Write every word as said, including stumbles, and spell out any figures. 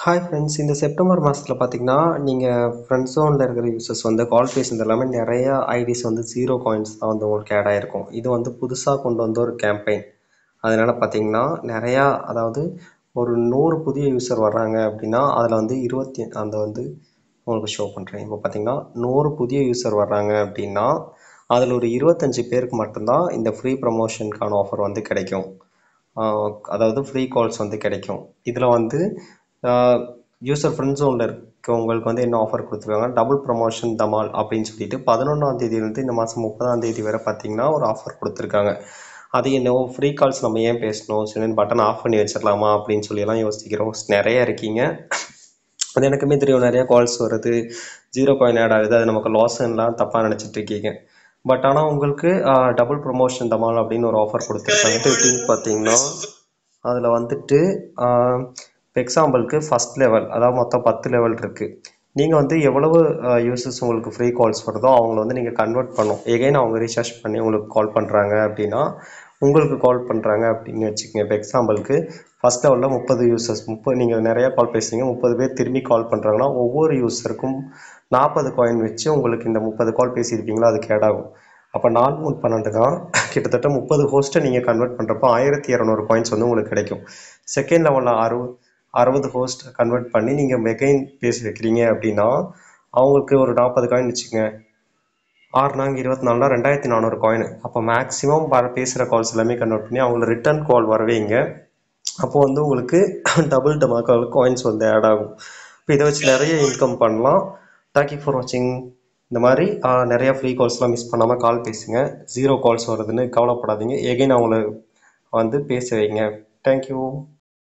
Hi friends. இந்த September மாதத்தில் பார்த்தீங்கன்னா, நீங்கள் ஃப்ரெண்ட் ஜோனில் இருக்கிற யூசர்ஸ் வந்து கால் பேசுனது எல்லாமே நிறையா ஐடிஸ் வந்து ஜீரோ காயின்ஸ் தான் வந்து உங்களுக்கு ஆட் ஆகிருக்கும். இது வந்து புதுசாக கொண்டு வந்த ஒரு கேம்பெயின். அதனால் பார்த்தீங்கன்னா நிறையா, அதாவது ஒரு நூறு புதிய யூசர் வர்றாங்க அப்படின்னா அதில் வந்து இருபத்தி அந்த வந்து உங்களுக்கு ஷோ பண்ணுறேன். இப்போ பார்த்தீங்கன்னா நூறு புதிய யூசர் வர்றாங்க அப்படின்னா அதில் ஒரு இருபத்தஞ்சி பேருக்கு மட்டும்தான் இந்த ஃப்ரீ ப்ரமோஷனுக்கான ஆஃபர் வந்து கிடைக்கும். அதாவது ஃப்ரீ கால்ஸ் வந்து கிடைக்கும். இதில் வந்து யூசர் ஃப்ரெண்ட் ஜோனில் இருக்கவங்களுக்கு வந்து என்ன ஆஃபர் கொடுத்துருக்காங்க, டபுள் ப்ரமோஷன் தமால் அப்படின்னு சொல்லிட்டு பதினொன்றாம் தேதியிலேருந்து இந்த மாதம் முப்பதாம் தேதி வரை பார்த்தீங்கன்னா ஒரு ஆஃபர் கொடுத்துருக்காங்க. அது என்ன ஃப்ரீ கால்ஸ் நம்ம ஏன் பேசணும், சரி பட்டன் ஆஃப் பண்ணி வச்சிடலாமா அப்படின்னு சொல்லியெல்லாம் யோசிக்கிறோம். நிறைய இருக்கீங்க, அது எனக்குமே தெரியும். நிறையா கால்ஸ் வருது, ஜீரோ காயின் ஆட் ஆகுது, அது நமக்கு லாஸ்லாம் தப்பாக நினச்சிட்டு இருக்கீங்க. பட் ஆனால் உங்களுக்கு டபுள் ப்ரமோஷன் தமால் அப்படின்னு ஒரு ஆஃபர் கொடுத்துருக்காங்க. எப்படின்னு பார்த்தீங்கன்னா அதில் வந்துட்டு இப்போ எக்ஸாம்பிளுக்கு ஃபஸ்ட் லெவல், அதாவது மொத்தம் பத்து லெவல் இருக்குது. நீங்கள் வந்து எவ்வளவு யூசர்ஸ் உங்களுக்கு ஃப்ரீ கால்ஸ் வருதோ அவங்கள வந்து நீங்கள் கன்வெர்ட் பண்ணும். எகைன் அவங்க ரீசார்ஜ் பண்ணி உங்களுக்கு கால் பண்ணுறாங்க அப்படின்னா உங்களுக்கு கால் பண்ணுறாங்க அப்படின்னு வச்சுக்கோங்க. இப்போ எக்ஸாம்பிளுக்கு ஃபஸ்ட் லெவலில் முப்பது யூசர்ஸ், முப்பது நீங்கள் நிறையா கால் பேசுகிறீங்க, முப்பது பேர் திரும்பி கால் பண்ணுறாங்கன்னா ஒவ்வொரு யூசருக்கும் நாற்பது காயின் வச்சு உங்களுக்கு இந்த முப்பது கால் பேசியிருப்பீங்களா அதுக்கு ஆட் ஆகும். அப்போ நாலு மூணு பன்னெண்டு தான், கிட்டத்தட்ட முப்பது ஹோஸ்ட்டை நீங்கள் கன்வெர்ட் பண்ணுறப்போ ஆயிரத்தி இரநூறு பாயிண்ட்ஸ் வந்து உங்களுக்கு கிடைக்கும். செகண்ட் லெவலில் அறுபது அறுபது ஹோஸ்ட் கன்வெர்ட் பண்ணி நீங்கள் மெகைன் பேசி வைக்கிறீங்க அப்படின்னா அவங்களுக்கு ஒரு நாற்பது காயின் வச்சுக்கோங்க. ஆறு நாங்கள் இருபத்தி நாலுனா ரெண்டாயிரத்தி நானூறு காயின். அப்போ மேக்ஸிமம் வர பேசுகிற கால்ஸ் எல்லாமே கன்வெர்ட் பண்ணி அவங்கள ரிட்டர்ன் கால் வரவேங்க. அப்போது வந்து உங்களுக்கு டபுள் டமாக்கால் காயின்ஸ் வந்து ஆட் ஆகும். இப்போ இதை வச்சு நிறைய இன்கம் பண்ணலாம். தேங்க்யூ ஃபார் வாட்சிங். இந்த மாதிரி நிறையா ஃப்ரீ கால்ஸ்லாம் மிஸ் பண்ணாமல் கால் பேசுங்க. ஜீரோ கால்ஸ் வருதுன்னு கவலைப்படாதீங்க. எகைன் அவங்கள வந்து பேச வைங்க. தேங்க்யூ.